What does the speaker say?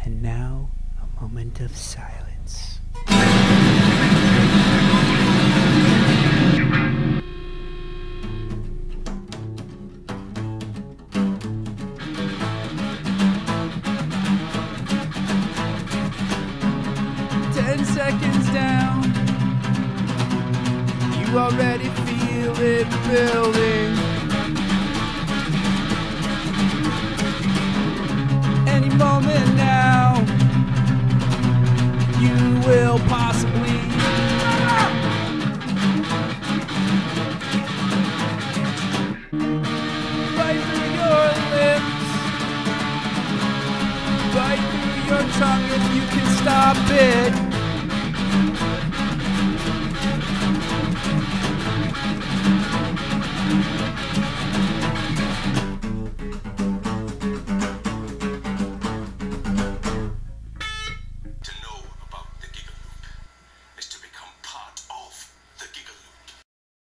And now, a moment of silence. 10 seconds down, you already feel it building. Any moment now, you will possibly bite through your lips, bite through your tongue if you can stop it.